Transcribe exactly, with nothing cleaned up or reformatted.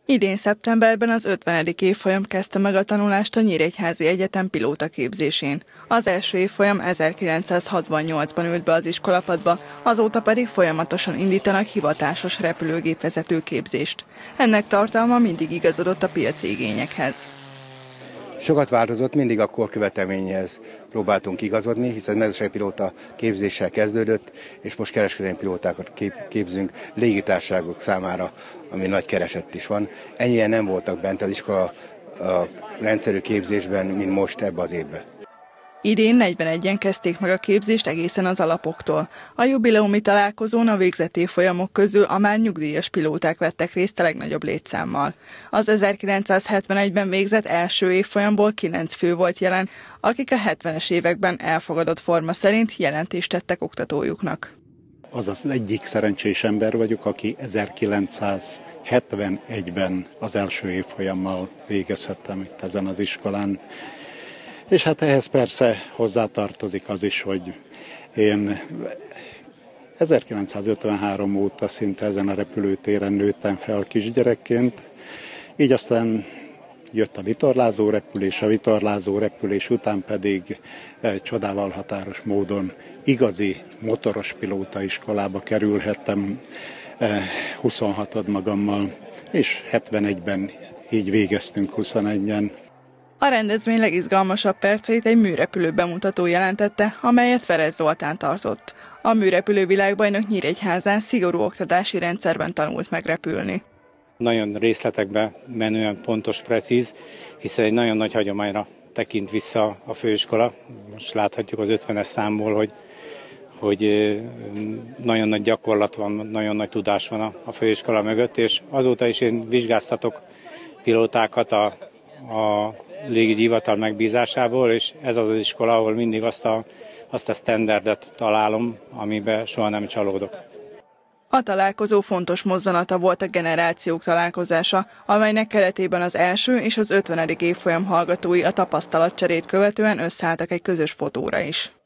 Idén szeptemberben az ötvenedik évfolyam kezdte meg a tanulást a Nyíregyházi Egyetem pilótaképzésén. Az első évfolyam ezerkilencszázhatvannyolcban ült be az iskolapadba, azóta pedig folyamatosan indítanak hivatásos repülőgépvezető képzést. Ennek tartalma mindig igazodott a piaci igényekhez. Sokat változott, mindig a korkövetelményhez próbáltunk igazodni, hiszen mezőgazdasági pilóta képzéssel kezdődött, és most kereskedelmi pilótákat kép, képzünk légitársaságok számára, ami nagy keresett is van. Ennyien nem voltak bent az iskola a rendszerű képzésben, mint most ebbe az évben. Idén negyvenegyen kezdték meg a képzést egészen az alapoktól. A jubileumi találkozón a végzett évfolyamok közül a már nyugdíjas pilóták vettek részt a legnagyobb létszámmal. Az ezerkilencszázhetvenegyben végzett első évfolyamból kilenc fő volt jelen, akik a hetvenes években elfogadott forma szerint jelentést tettek oktatójuknak. Az az egyik szerencsés ember vagyok, aki ezerkilencszázhetvenegyben az első évfolyammal végezhettem itt ezen az iskolán. És hát ehhez persze hozzátartozik az is, hogy én ezerkilencszázötvenhárom óta szinte ezen a repülőtéren nőttem fel kisgyerekként, így aztán jött a vitorlázó repülés, a vitorlázó repülés után pedig csodával határos módon igazi motoros pilóta iskolába kerülhettem huszonhatod magammal, és hetvenegyben így végeztünk huszonegyen. A rendezvény legizgalmasabb perceit egy műrepülő bemutató jelentette, amelyet Veress Zoltán tartott. A műrepülő világbajnok Nyíregyházán szigorú oktatási rendszerben tanult megrepülni. Nagyon részletekbe menően pontos, precíz, hiszen egy nagyon nagy hagyományra tekint vissza a főiskola. Most láthatjuk az ötvenes számból, hogy, hogy nagyon nagy gyakorlat van, nagyon nagy tudás van a főiskola mögött, és azóta is én vizsgáztatok pilótákat a, a légügyi hivatal megbízásából, és ez az az iskola, ahol mindig azt a, azt a standardet találom, amiben soha nem csalódok. A találkozó fontos mozzanata volt a generációk találkozása, amelynek keretében az első és az ötvenedik évfolyam hallgatói a tapasztalatcserét követően összeálltak egy közös fotóra is.